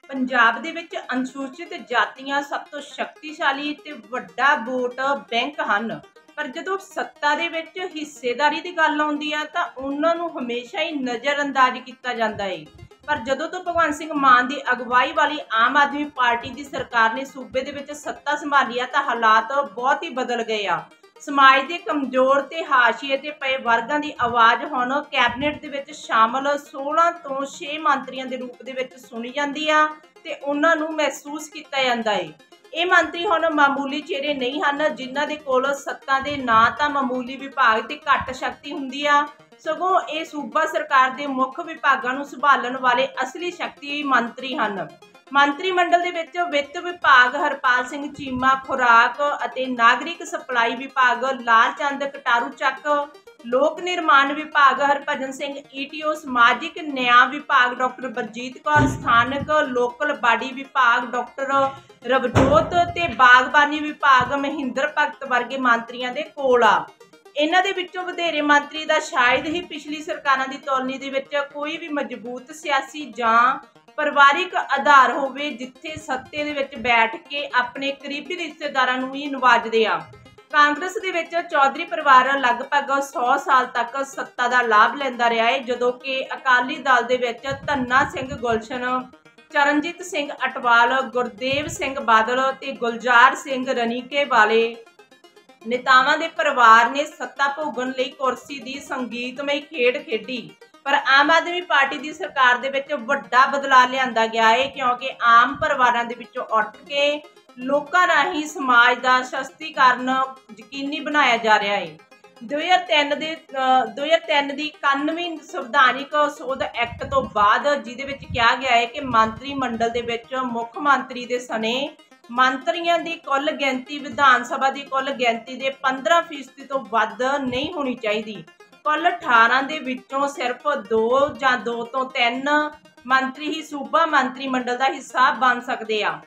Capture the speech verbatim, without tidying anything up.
ਪੰਜਾਬ ਦੇ ਵਿੱਚ ਅਨੁਸੂਚਿਤ ਜਾਤੀਆਂ ਸਭ ਤੋਂ ਸ਼ਕਤੀਸ਼ਾਲੀ ਤੇ ਵੱਡਾ ਵੋਟ ਬੈਂਕ ਹਨ। ਪਰ ਜਦੋਂ ਸੱਤਾ ਦੇ ਵਿੱਚ ਹਿੱਸੇਦਾਰੀ ਦੀ ਗੱਲ ਆਉਂਦੀ ਆ ਤਾਂ ਉਹਨਾਂ ਨੂੰ ਹਮੇਸ਼ਾ ਹੀ ਨਜ਼ਰਅੰਦਾਜ਼ ਕੀਤਾ ਜਾਂਦਾ ਹੈ। ਪਰ ਜਦੋਂ ਤੋਂ ਭਗਵੰਤ ਸਿੰਘ ਮਾਨ ਦੀ ਅਗਵਾਈ ਵਾਲੀ ਆਮ ਆਦਮੀ ਪਾਰਟੀ ਦੀ ਸਰਕਾਰ ਨੇ ਸੂਬੇ ਦੇ ਵਿੱਚ ਸੱਤਾ ਸੰਭਾਲੀ ਆ ਤਾਂ ਹਾਲਾਤ ਬਹੁਤ ਹੀ ਬਦਲ ਗਏ ਆ। ਸਮਾਜ ਦੇ ਕਮਜ਼ੋਰ ਤੇ ਹਾਸ਼ੀਏ ਤੇ ਪਏ ਵਰਗਾਂ ਦੀ ਆਵਾਜ਼ ਹੁਣ ਕੈਬਨਿਟ ਦੇ ਵਿੱਚ ਸ਼ਾਮਲ ਸੋਲਾਂ ਤੋਂ ਛੇ ਮੰਤਰੀਆਂ ਦੇ ਰੂਪ ਦੇ ਵਿੱਚ ਸੁਣੀ ਜਾਂਦੀ ਆ ਤੇ ਉਹਨਾਂ ਨੂੰ ਮਹਿਸੂਸ ਕੀਤਾ ਜਾਂਦਾ ਹੈ। ਇਹ ਮੰਤਰੀ ਹੁਣ ਮਾਮੂਲੀ ਚਿਹਰੇ ਨਹੀਂ ਹਨ ਜਿਨ੍ਹਾਂ ਦੇ ਕੋਲ ਸੱਤਾ ਦੇ ਨਾ ਤਾਂ ਮਾਮੂਲੀ ਵਿਭਾਗ ਤੇ ਘੱਟ ਸ਼ਕਤੀ ਹੁੰਦੀ ਆ, ਸਗੋਂ ਇਹ ਸੂਬਾ ਸਰਕਾਰ ਦੇ ਮੁੱਖ ਵਿਭਾਗਾਂ ਨੂੰ ਸੰਭਾਲਣ ਵਾਲੇ ਅਸਲੀ ਸ਼ਕਤੀ ਮੰਤਰੀ ਹਨ। ਮੰਤਰੀ ਮੰਡਲ ਦੇ ਵਿੱਚ ਵਿੱਤ ਵਿਭਾਗ ਹਰਪਾਲ ਸਿੰਘ ਚੀਮਾ, ਖੁਰਾਕ ਅਤੇ ਨਾਗਰਿਕ ਸਪਲਾਈ ਵਿਭਾਗ ਲਾਲ ਚੰਦ ਕਟਾਰੂ ਚੱਕ, ਲੋਕ ਨਿਰਮਾਣ ਵਿਭਾਗ ਹਰਭਜਨ ਸਿੰਘ ਈਟੀਓ, ਸਮਾਜਿਕ ਨਿਆਂ ਵਿਭਾਗ ਡਾਕਟਰ ਬਲਜੀਤ ਕੌਰ, ਸਥਾਨਕ ਲੋਕਲ ਬਾਡੀ ਵਿਭਾਗ ਡਾਕਟਰ ਰਵਜੋਤ ਤੇ ਬਾਗਬਾਨੀ ਵਿਭਾਗ ਮਹਿੰਦਰ ਭਗਤ ਵਰਗੇ ਮੰਤਰੀਆਂ ਦੇ ਕੋਲ ਆ। ਇਹਨਾਂ ਦੇ ਵਿੱਚੋਂ ਵਧੇਰੇ ਮੰਤਰੀ ਦਾ ਸ਼ਾਇਦ ਹੀ ਪਿਛਲੀ ਸਰਕਾਰਾਂ ਦੀ ਤੁਲਨਾ ਦੇ ਵਿੱਚ ਕੋਈ ਵੀ ਮਜ਼ਬੂਤ ਸਿਆਸੀ ਜਾਂ ਪਰਿਵਾਰਿਕ ਆਧਾਰ ਹੋਵੇ ਜਿੱਥੇ ਸੱਤੇ ਦੇ ਵਿੱਚ ਬੈਠ ਕੇ ਆਪਣੇ ਕਰੀਬੀ ਰਿਸ਼ਤੇਦਾਰਾਂ ਨੂੰ ਹੀ ਨਵਾਜਦੇ ਆ। ਕਾਂਗਰਸ ਦੇ ਵਿੱਚ ਚੌਧਰੀ ਪਰਿਵਾਰ ਲਗਭਗ ਸੌ ਸਾਲ ਤੱਕ ਸੱਤਾ ਦਾ ਲਾਭ ਲੈਂਦਾ ਰਿਹਾ ਹੈ, ਜਦੋਂ ਕਿ ਅਕਾਲੀ ਦਲ ਦੇ ਵਿੱਚ ਧੰਨਾ ਸਿੰਘ ਗੁਲਸ਼ਨ, ਚਰਨਜੀਤ ਸਿੰਘ ਅਟਵਾਲ, ਗੁਰਦੇਵ ਸਿੰਘ ਬਾਦਲ ਤੇ ਗੁਲਜ਼ਾਰ ਸਿੰਘ ਰਣੀਕੇ ਵਾਲੇ ਨੇਤਾਵਾਂ ਦੇ ਪਰਿਵਾਰ ਨੇ ਸੱਤਾ ਭੋਗਣ ਲਈ ਕੁਰਸੀ ਦੀ ਸੰਗੀਤਮਈ ਖੇਡ ਖੇਡੀ। ਪਰ ਆਮ ਆਦਮੀ ਪਾਰਟੀ ਦੀ ਸਰਕਾਰ ਦੇ ਵਿੱਚ ਵੱਡਾ ਬਦਲਾਅ ਲਿਆਂਦਾ ਗਿਆ ਹੈ, ਕਿਉਂਕਿ ਆਮ ਪਰਿਵਾਰਾਂ ਦੇ ਵਿੱਚੋਂ ਉੱਠ ਕੇ ਲੋਕਾਂ ਰਾਹੀਂ ਸਮਾਜ ਦਾ ਸਸ਼ਕਤੀਕਰਨ ਯਕੀਨੀ ਬਣਾਇਆ ਜਾ ਰਿਹਾ ਹੈ। ਦੋ ਹਜ਼ਾਰ ਤਿੰਨ ਦੇ ਦੋ ਹਜ਼ਾਰ ਤਿੰਨ ਦੀ ਇਕਾਨਵੇਂ ਸੰਵਿਧਾਨਿਕ ਸੋਧ ਐਕਟ ਤੋਂ ਬਾਅਦ, ਜਿਹਦੇ ਵਿੱਚ ਕਿਹਾ ਗਿਆ ਹੈ ਕਿ ਮੰਤਰੀ ਮੰਡਲ ਦੇ ਵਿੱਚ ਮੁੱਖ ਮੰਤਰੀ ਦੇ ਸਣੇ ਮੰਤਰੀਆਂ ਦੀ ਕੁੱਲ ਗਿਣਤੀ ਵਿਧਾਨ ਸਭਾ ਦੀ ਕੁੱਲ ਗਿਣਤੀ ਦੇ ਪੰਦਰਾਂ ਫੀਸਦੀ ਤੋਂ ਵੱਧ ਨਹੀਂ ਹੋਣੀ ਚਾਹੀਦੀ। ਕੁੱਲ ਅਠਾਰਾਂ ਦੇ ਵਿੱਚੋਂ ਸਿਰਫ ਦੋ ਜਾਂ ਦੋ ਤੋਂ ਤਿੰਨ ਮੰਤਰੀ ਹੀ ਸੂਬਾ ਮੰਤਰੀ ਮੰਡਲ ਦਾ ਹਿੱਸਾ ਬਣ ਸਕਦੇ ਆ।